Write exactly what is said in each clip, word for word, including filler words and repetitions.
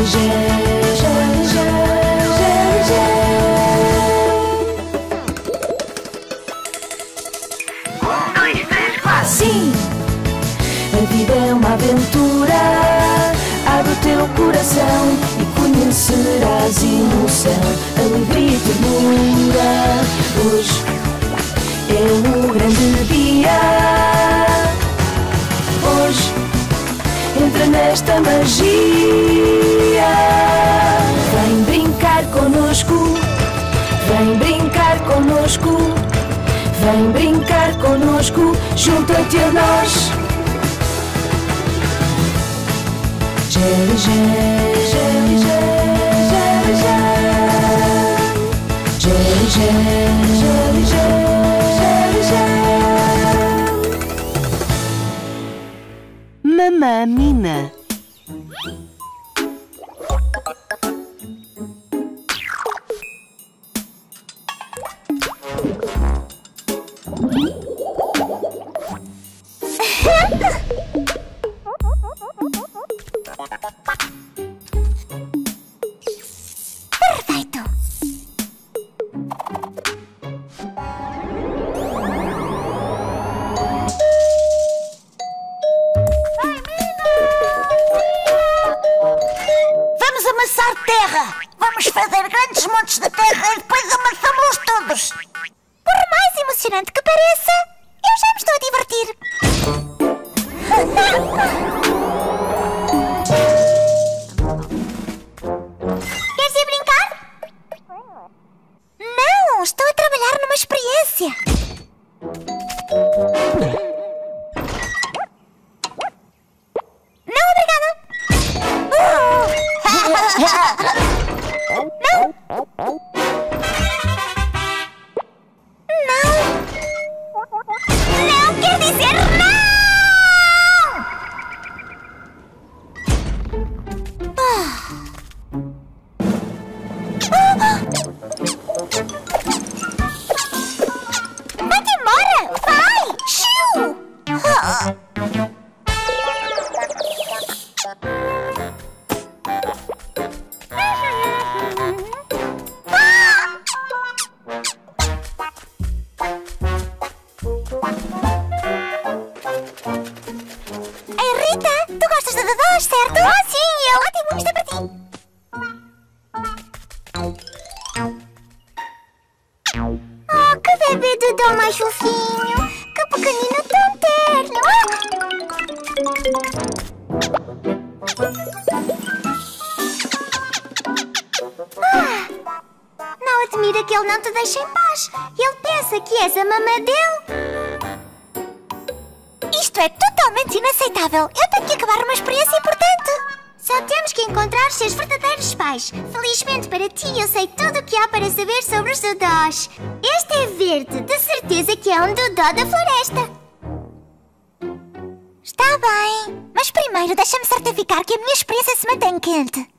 gel, gel, gel, gel, gel. Um, dois, três, quatro. Sim, a vida é uma aventura. Abre o teu coração e conhecerás emoção, alegria e ternura. Hoje é o grande dia. Hoje entra nesta magia. Vem brincar conosco, vem brincar conosco, vem brincar conosco, junta-te a nós. Gel, gel, gel, gel, gel, gel, gel, gel, gel, gel. Mamamina. Perfeito! Vamos amassar terra! Vamos fazer grandes montes de terra e depois amassamos-los todos! Por mais emocionante que pareça, eu já me estou a divertir. Queres ir brincar? Não, estou a trabalhar numa experiência. Não, obrigada. Não. Não. Não quer dizer não! Vai-te embora! Vai! Xiu! Ei, Rita, tu gostas de dodós, certo? Ah, sim, eu. Ótimo, isto é para ti. Oh, que bebê dodó mais fofinho. Que pequenino tão terno. Ah, não admira que ele não te deixe em paz. Ele pensa que és a mamã dele. Isto é totalmente inaceitável. Eu tenho que acabar uma experiência importante. Só temos que encontrar seus verdadeiros pais. Felizmente para ti, eu sei tudo o que há para saber sobre os dodós. Este é verde. De certeza que é um dodó da floresta. Está bem. Mas primeiro deixa-me certificar que a minha experiência se mantém quente.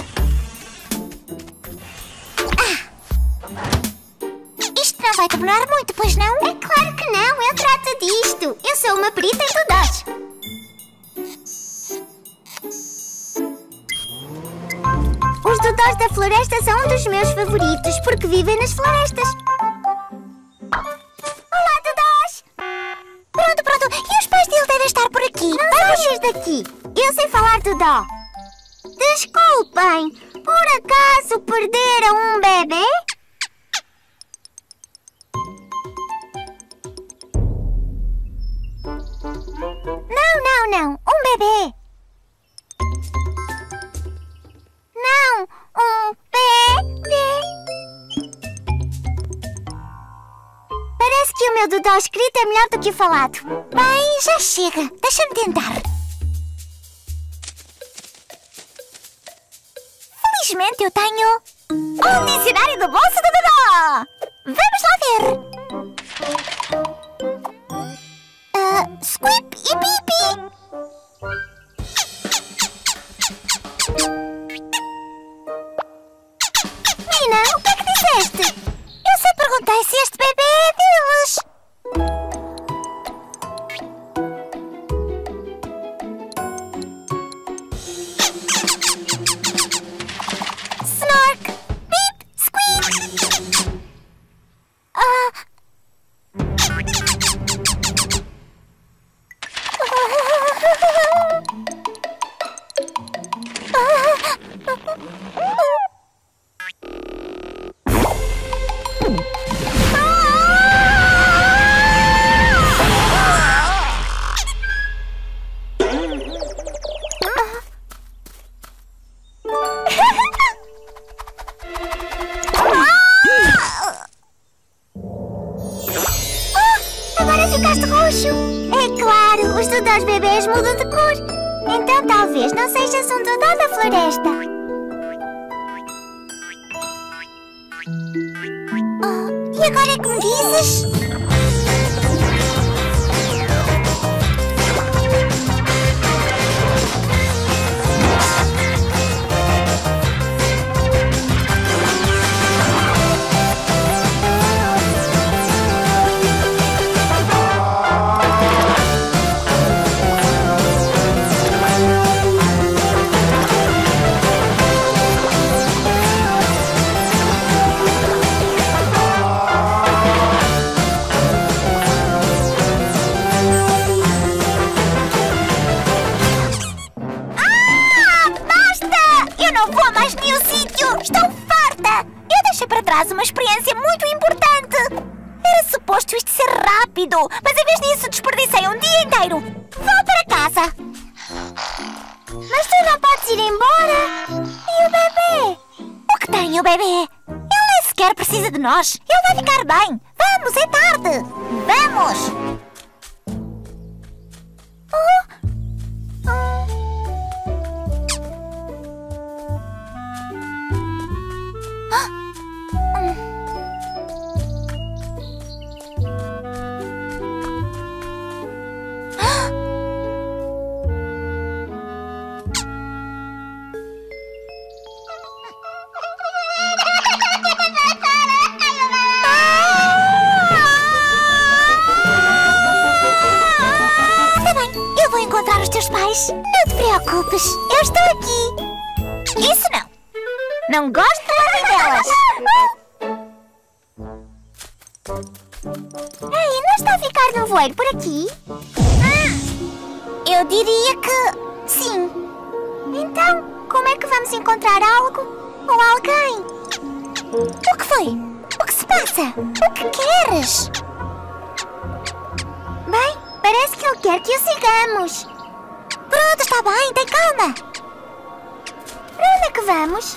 Ah! Isto não vai demorar muito, pois não? É claro que não, eu trato disto. Eu sou uma perita em dodós. Os dodós da floresta são um dos meus favoritos, porque vivem nas florestas. Olá, dodós! Pronto, pronto. E os pais dele devem estar por aqui. Não vamos ir daqui. Eu sei falar dodó. Desculpem, por acaso perderam um bebê? Não, não, não. Um bebê. Não, um bebê. Parece que o meu dodó escrito é melhor do que o falado. Bem, já chega. Deixa-me tentar. Felizmente eu tenho um dicionário do bolso do dodó. Vamos lá ver. Uh, squip e pipi. Nina, o que é que disseste? Eu só perguntei se este bebê é deles. ficaste roxo. É claro, os dodós bebês mudam de cor. Então talvez não sejas um dodó da floresta. Oh, e agora é que me dizes? Uma experiência muito importante. Era suposto isto ser rápido, mas em vez disso desperdicei um dia inteiro. Vou para casa. Mas tu não podes ir embora. E o bebê? O que tem o bebê? Ele nem sequer precisa de nós. Ele vai ficar bem. Vamos, é tarde. Vamos. Oh. Oh. Pais, não te preocupes, eu estou aqui. Isso não. Não gosto de delas. Ei, não está a ficar nevoeiro por aqui? Hum, eu diria que sim. Então, como é que vamos encontrar algo ou alguém? O que foi? O que se passa? O que queres? Bem, parece que ele quer que o sigamos. Pronto, está bem, tem calma. Para onde é que vamos?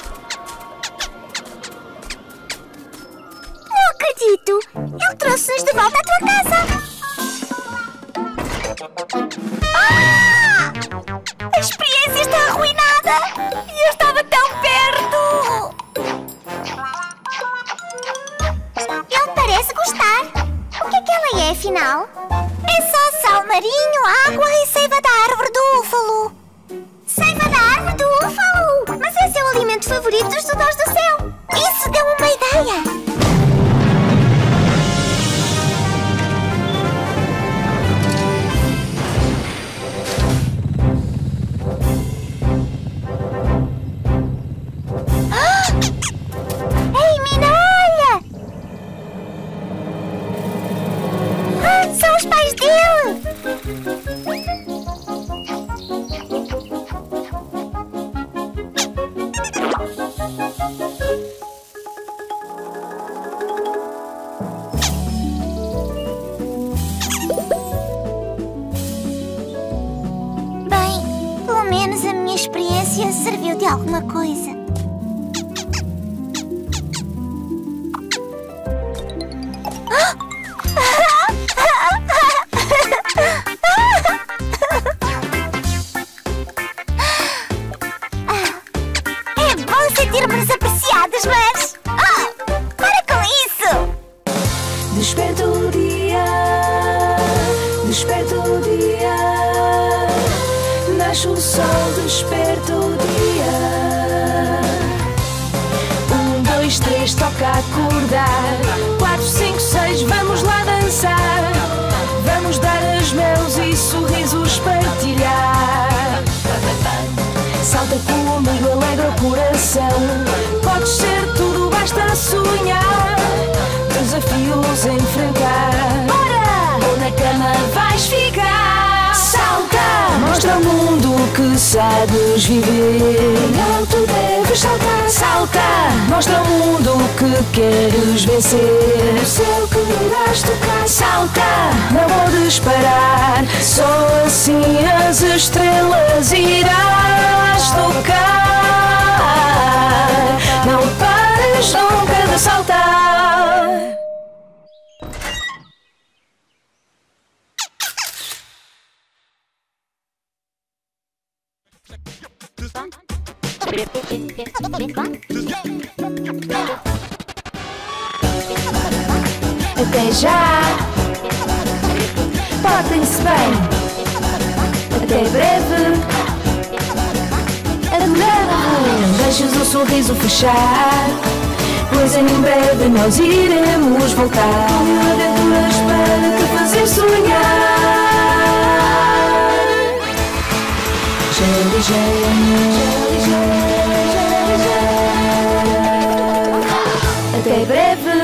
Não acredito! Ele trouxe-nos de volta à tua casa! Ah! A experiência está arruinada! E eu estava tão perto! Ele parece gostar. O que é que ela é, afinal? É só sal marinho, água e seiva da árvore do úfalo. Seiva da árvore do úfalo? Mas esse é o alimento favorito dos dodós do céu. Isso deu uma ideia. Ah! Ei, Mina, olha! Ah, são os pais dele! Bem, pelo menos a minha experiência serviu de alguma coisa. Sentirmos apreciadas, mas... Oh, para com isso! Desperta o dia, desperta o dia, nasce o sol, desperta o dia. Um, dois, três, toca acordar. Quatro, cinco, seis, vamos lá dançar. Vamos dar as mãos e sorrisos partilhar. Salta comigo, alegra o coração. Podes ser tudo, basta sonhar. Desafios enfrentar. Bora! Ou na cama vais ficar. Salta! Mostra ao mundo que sabes viver. Não tu deves saltar. Salta! Mostra ao mundo que queres vencer. O céu que irás tocar. Salta! Não podes parar. Só assim as estrelas irás tocar. Não pares nunca de saltar. Até já! Portem-se bem! Até breve! Adorava! Deixas o sorriso fechar, pois em breve nós iremos voltar. Aventuras para te fazer sonhar. Jelly, jelly, jelly, jelly, jelly. Até breve!